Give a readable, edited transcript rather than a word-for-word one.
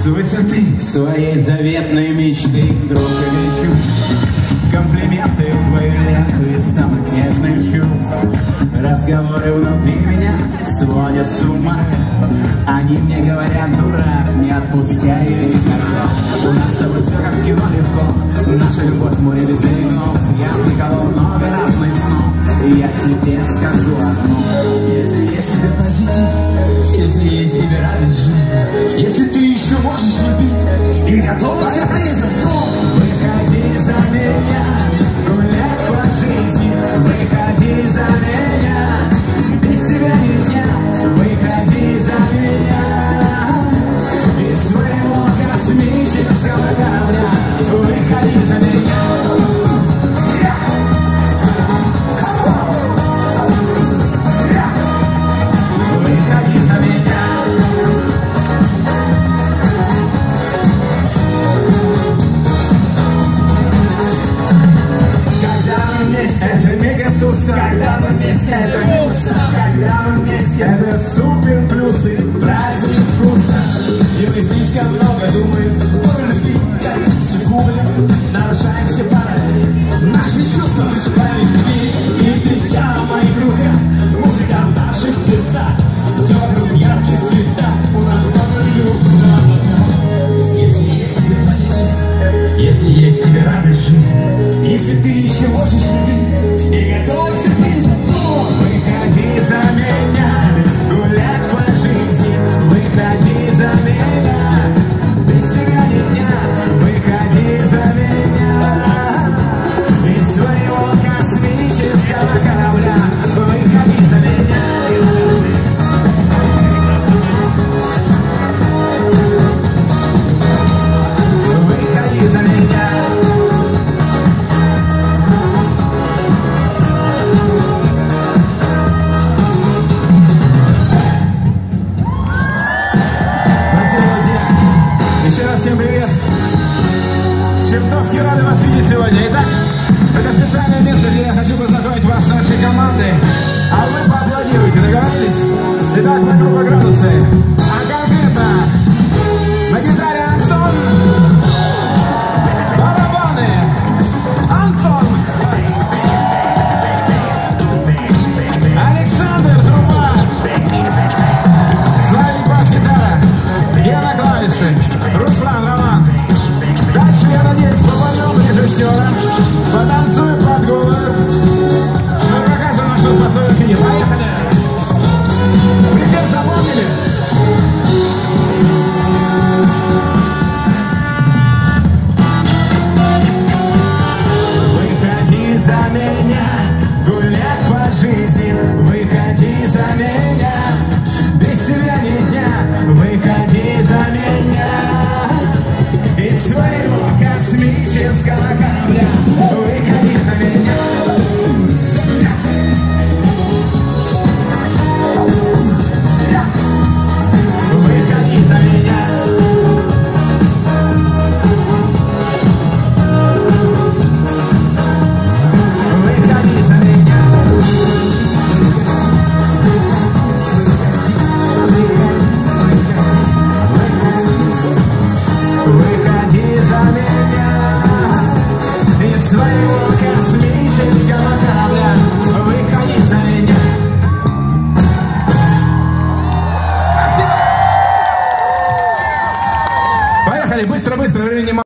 высоты своей заветной мечты, друг, и лечу комплименты в твою ленту из самых нежных чувств. Разговоры внутри меня сводят с ума. Они мне говорят: дурак, не отпускай ее никогда. У нас с тобой все как в кино легко, наша любовь море без берегов. Я приколол много разных снов, и я тебе скажу одно: если есть тебе позитив, если есть тебе радость жизни, если ты еще можешь любить и готов к сюрпризам, то выходи за меня, гулять по жизни. Выходи за меня, без тебя ни дня. Выходи за меня из своего космического корабля. Выходи за меня. Выходи за меня. Когда мы вместе, это мегатуса. Когда мы вместе, это муса. Когда мы вместе, это супер плюсы, праздник вкуса. И мы слишком много думаем о любви, все губим, нарушаем все параллели. Наши чувства выживают в любви, и ты вся в моих руках. Музыка в наших сердцах, тёплых ярких цветах. У нас много люкс. Если есть тебе позитив, если есть тебе радость жизни, если ты еще можешь любить и готов к сюрпризам, то выходи за меня, гулять по жизни. Выходи за меня, без тебя ни дня. Выходи за меня из своего космического корабля. Выходи за меня. Выходи за меня. Еще раз всем привет! Чертовски рады вас видеть сегодня. Итак, это специальное место, где я хочу познакомить вас с нашей командой. А вы поаплодируйте, договорились? Итак, на группа градусы. А конкретно на гитаре Антон, барабаны Антон, Александр труба, Славик бас-гитара, Гена клавиши, Руслан, Роман. Дальше, я надеюсь, попадем режиссера, потанцуем под голову. Мы покажем, на что способен фильм. Поехали! Привет, запомнили? Выходи за меня, гулять по жизни. Выходи за меня, без тебя ни дня. Выходи за меня из своего космического корабля. Выходи за меня. Выходи за меня. Выходи за меня. Выходи за меня из своего космического корабля. Выходи за меня. Спасибо. Поехали, быстро, времени мало.